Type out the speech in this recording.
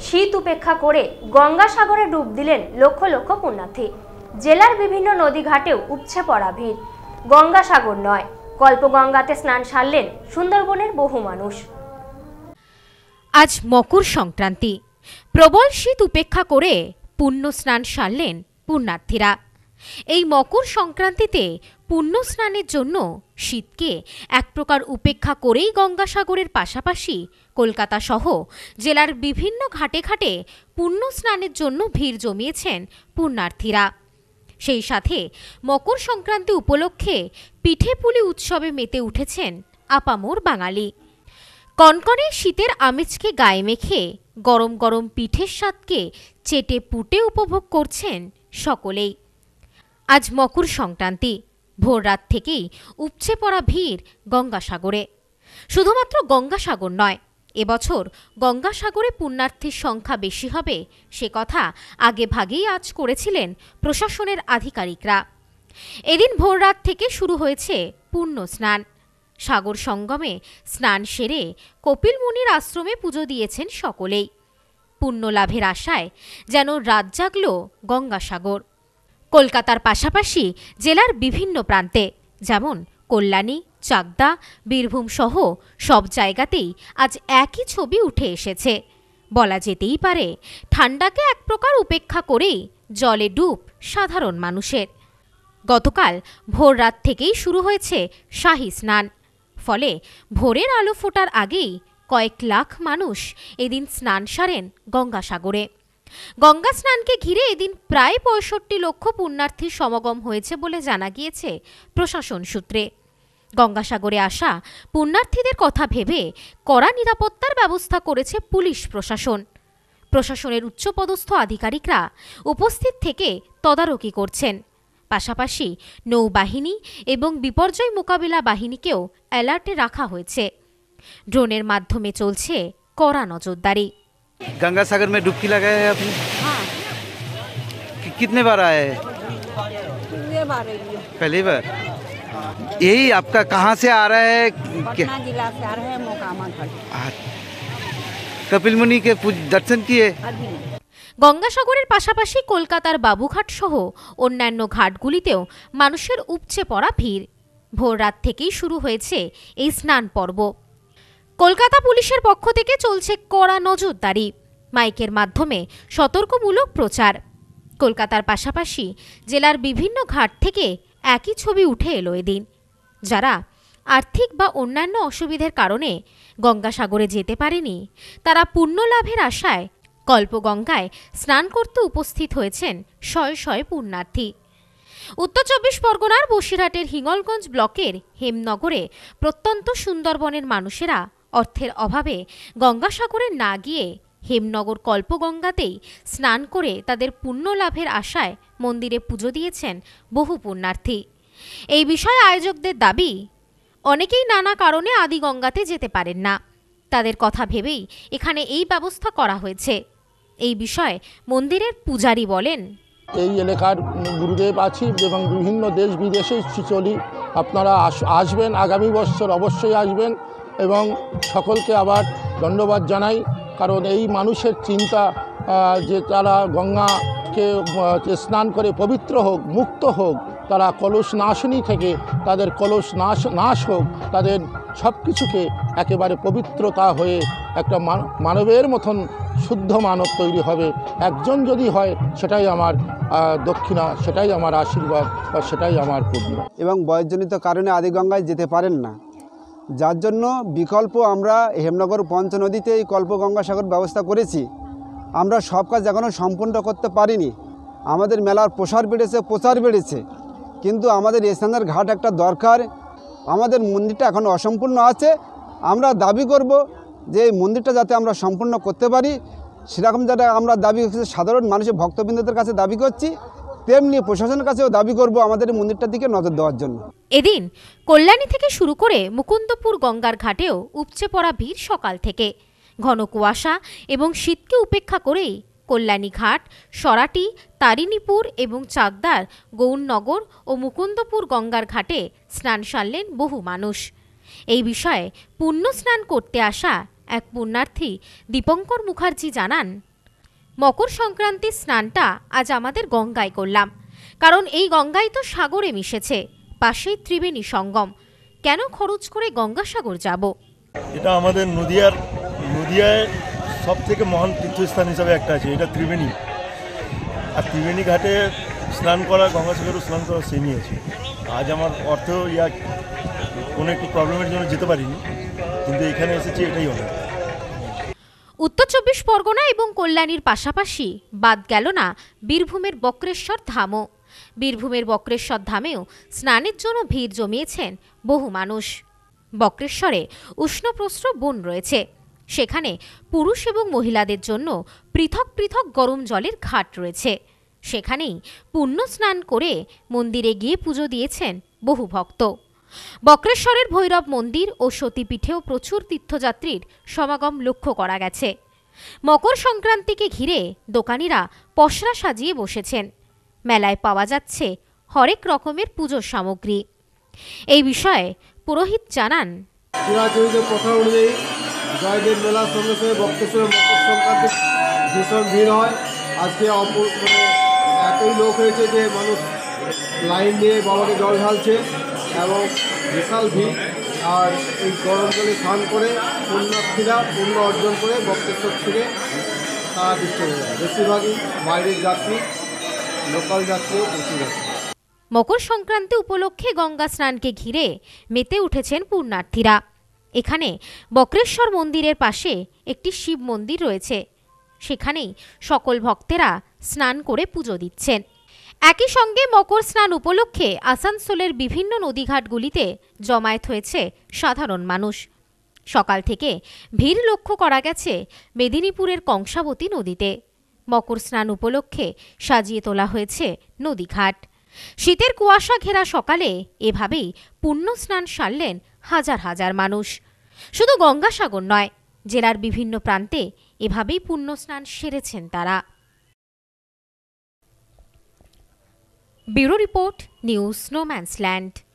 শীত উপেক্ষা করে গঙ্গাসাগরে ডুব দিলেন লক্ষ লক্ষ পুণ্যার্থী। জেলার বিভিন্ন নদী ঘাটেও উপচে পড়া ভিড়। গঙ্গাসাগর নয়, কল্পগঙ্গাতে স্নান সারলেন সুন্দরবনের বহু মানুষ। আজ মকর সংক্রান্তি। প্রবল শীত উপেক্ষা করে পুণ্য স্নান সারলেন পুণ্যার্থীরা। এই মকর সংক্রান্তিতে পুণ্য স্নানের জন্য শীতকে এক প্রকার উপেক্ষা করেই গঙ্গাসাগরের পাশাপাশি কলকাতা সহ জেলার বিভিন্ন ঘাটে ঘাটে পুণ্য স্নানের জন্য ভিড় জমিয়েছেন পুণ্যার্থীরা। সেই সাথে মকর সংক্রান্তি উপলক্ষে পিঠেপুলি উৎসবে মেতে উঠেছেন আপামর বাঙালি। কনকনে শীতের আমেজকে গায়ে মেখে গরম গরম পিঠের স্বাদকে চেটে পুটে উপভোগ করছেন সকলেই। আজ মকর সংক্রান্তি, ভোর রাত থেকেই উপচে পড়া ভিড় গঙ্গাসাগরে। শুধুমাত্র গঙ্গাসাগর নয়, এবছর গঙ্গাসাগরে পুণ্যার্থীর সংখ্যা বেশি হবে সে কথা আগে ভাগেই আজ করেছিলেন প্রশাসনের আধিকারিকরা। এদিন ভোর রাত থেকে শুরু হয়েছে পুণ্য স্নান। সাগর সঙ্গমে স্নান সেরে কপিল মুনির আশ্রমে পুজো দিয়েছেন সকলেই। পুণ্য লাভের আশায় যেন রাত জাগল গঙ্গাসাগর। কলকাতার পাশাপাশি জেলার বিভিন্ন প্রান্তে যেমন কল্যাণী, চাকদা, বীরভূম সহ সব জায়গাতেই আজ একই ছবি উঠে এসেছে। বলা যেতেই পারে ঠান্ডাকে এক প্রকার উপেক্ষা করেই জলে ডুব সাধারণ মানুষের। গতকাল ভোর রাত থেকেই শুরু হয়েছে শাহী স্নান। ফলে ভোরের আলো ফোটার আগেই কয়েক লাখ মানুষ এদিন স্নান সারেন গঙ্গাসাগরে। গঙ্গা স্নানকে ঘিরে এদিন প্রায় ৬৫ লক্ষ পুণ্যার্থীর সমাগম হয়েছে বলে জানা গিয়েছে প্রশাসন সূত্রে। গঙ্গাসাগরে আসা পুণ্যার্থীদের কথা ভেবে কড়া নিরাপত্তার ব্যবস্থা করেছে পুলিশ প্রশাসন। প্রশাসনের উচ্চপদস্থ আধিকারিকরা উপস্থিত থেকে তদারকি করছেন। পাশাপাশি নৌবাহিনী এবং বিপর্যয় মোকাবিলা বাহিনীকেও অ্যালার্টে রাখা হয়েছে। ড্রোনের মাধ্যমে চলছে কড়া নজরদারি। गंगा सागर में डुबकी लगाए हैं आपने? हाँ। कितने बार आए हैं? पहली बार। यही आपका कहाँ से आ रहा है? पटना जिला से आ रहे हैं, मोकामा घाट। कपिल मुनि के दर्शन किए? গঙ্গাসাগরের পাশাপাশি কলকাতার বাবুঘাট সহ অন্যান্য ঘাটগুলিতেও মানুষের উপচে পড়া ভিড়। ভোর রাত থেকেই শুরু হয়েছে এই স্নান পর্ব। কলকাতা পুলিশের পক্ষ থেকে চলছে কড়া নজরদারি, মাইকের মাধ্যমে সতর্কমূলক প্রচার। কলকাতার পাশাপাশি জেলার বিভিন্ন ঘাট থেকে একই ছবি উঠে এলো এদিন। যারা আর্থিক বা অন্যান্য অসুবিধার কারণে গঙ্গাসাগরে যেতে পারেনি, তারা পুণ্য লাভের আশায় কল্পগঙ্গায় স্নান করতে উপস্থিত হয়েছেন শয়ে শয়ে পুণ্যার্থী। উত্তর ২৪ পরগনার বসিরহাটের হিঙ্গলগঞ্জ ব্লকের হেমনগরে প্রত্যন্ত সুন্দরবনের মানুষেরা অর্থের অভাবে গঙ্গাসাগরে না গিয়ে হেমনগর কল্পগঙ্গাতেই স্নান করে তাদের পুণ্য লাভের আশায় মন্দিরে পুজো দিয়েছেন বহু পুণ্যার্থী। এই বিষয়ে আয়োজকদের দাবি, অনেকেই নানা কারণে আদিগঙ্গাতে যেতে পারেন না। তাদের কথা ভেবেই এখানে এই ব্যবস্থা করা হয়েছে। এই বিষয়ে মন্দিরের পূজারী বলেন, এই এলাকার গুরুদেব আছি এবং বিভিন্ন দেশ বিদেশে চলি। আপনারা আসবেন, আগামী বছর অবশ্যই আসবেন এবং সকলকে আবার ধন্যবাদ জানাই। কারণ এই মানুষের চিন্তা যে তারা গঙ্গাকে স্নান করে পবিত্র হোক, মুক্ত হোক, তারা কলস নাশনী থেকে তাদের কলস নাশ হোক, তাদের সব কিছুকে একেবারে পবিত্রতা হয়ে একটা মানবের মতন শুদ্ধ মানব তৈরি হবে। একজন যদি হয় সেটাই আমার দক্ষিণা, সেটাই আমার আশীর্বাদ বা সেটাই আমার পুণ্য। এবং বয়সজনিত কারণে আদিগঙ্গায় যেতে পারেন না, যার জন্য বিকল্প আমরা হেমনগর পঞ্চনদীতে এই কল্পগঙ্গাসাগর ব্যবস্থা করেছি। আমরা সব কাজ এখনও সম্পূর্ণ করতে পারিনি। আমাদের মেলার প্রসার বেড়েছে, কিন্তু আমাদের স্থানের ঘাট একটা দরকার। আমাদের মন্দিরটা এখনও অসম্পূর্ণ আছে। আমরা দাবি করব যে এই মন্দিরটা যাতে আমরা সম্পূর্ণ করতে পারি, সেরকম যাতে আমরা দাবি সাধারণ মানুষের ভক্তবৃন্দদের কাছে দাবি করছি, তেমনি প্রশাসনের কাছেও দাবি করব আমাদের মন্দিরটার দিকে নজর দেওয়ার জন্য। এদিন কল্যাণী থেকে শুরু করে মুকুন্দপুর গঙ্গার ঘাটেও উপচে পড়া ভিড় সকাল থেকে। ঘন কুয়াশা এবং শীতকে উপেক্ষা করেই কল্যাণী ঘাট, সরাটি, তারিণীপুর এবং চাকদার গৌরনগর ও মুকুন্দপুর গঙ্গার ঘাটে স্নান সারলেন বহু মানুষ। এই বিষয়ে পুণ্য স্নান করতে আসা এক পুণ্যার্থী দীপঙ্কর মুখার্জি জানান, মকর সংক্রান্তির স্নানটা আজ আমাদের গঙ্গায় করলাম, কারণ এই গঙ্গাই তো সাগরে মিশেছে, পাশেই ত্রিবেণী সঙ্গম। কেন খরচ করে গঙ্গাসাগর যাব? এটা আমাদের নদিয়ায় সব থেকে মহান তীর্থস্থান হিসাবে একটা আছে, এটা ত্রিবেণী। আর ত্রিবেণী ঘাটে স্নান করা, গঙ্গাসাগরে স্নান করা সেমই আছে। আজ আমার অর্থ কোনো একটু প্রবলেমের জন্য যেতে পারিনি, কিন্তু এখানে এসেছি, এটাই অনেক। উত্তর 24 পরগনা এবং কল্যাণীর পাশাপাশি বাদ গেল না বীরভূমের বক্রেশ্বর ধামও। বীরভূমের বক্রেশ্বর ধামেও স্নানের জন্য ভিড় জমিয়েছেন বহু মানুষ। বক্রেশ্বরে উষ্ণপ্রস্র বন রয়েছে, সেখানে পুরুষ এবং মহিলাদের জন্য পৃথক পৃথক গরম জলের ঘাট রয়েছে। সেখানেই পুণ্য স্নান করে মন্দিরে গিয়ে পুজো দিয়েছেন বহু ভক্ত। বক্রেশ্বরের ভৈরব মন্দির ও সতীপীঠেও প্রচুর তীর্থযাত্রীর সমাগম লক্ষ্য করা গেছে। মকর সংক্রান্তিকে ঘিরে দোকানিরা পসরা সাজিয়ে বসেছেন। মেলায় পাওয়া যাচ্ছে হরেক রকমের পুজোর সামগ্রী। এই বিষয়ে পুরোহিত জানান, প্রথা অনুযায়ী জয়দেব মেলার সঙ্গে সঙ্গে বক্রেশ্বরের মকর সংক্রান্তি ভীষণ ভিড় হয়। আজকে এতই লোক হয়েছে যে মানুষ লাইন দিয়ে বাবাকে জল ঢালছে এবং বিশাল ভিড়। আর এই গরম জলে স্নান করে পুণ্যার্থীরা পুণ্য অর্জন করে বক্রেশ্বর থেকে তারা দিচ্ছে। বেশিরভাগই বাইরের যাত্রী, লোকাল যাত্রীও প্রচুর আছে। মকর সংক্রান্তি উপলক্ষে গঙ্গা স্নানকে ঘিরে মেতে উঠেছেন পুণ্যার্থীরা। এখানে বক্রেশ্বর মন্দিরের পাশে একটি শিব মন্দির রয়েছে, সেখানেই সকল ভক্তেরা স্নান করে পুজো দিচ্ছেন। একই সঙ্গে মকর স্নান উপলক্ষে আসানসোলের বিভিন্ন নদীঘাটগুলিতে জমায়েত হয়েছে সাধারণ মানুষ। সকাল থেকে ভিড় লক্ষ্য করা গেছে মেদিনীপুরের কংসাবতী নদীতে। মকর স্নান উপলক্ষে সাজিয়ে তোলা হয়েছে নদীঘাট। শীতের কুয়াশা ঘেরা সকালে এভাবেই পুণ্য স্নান সারলেন হাজার হাজার মানুষ। শুধু গঙ্গাসাগর নয়, জেলার বিভিন্ন প্রান্তে এভাবেই পুণ্য স্নান সেরেছেন তারা। Bureau report, news স্নোম্যান্সল্যান্ড।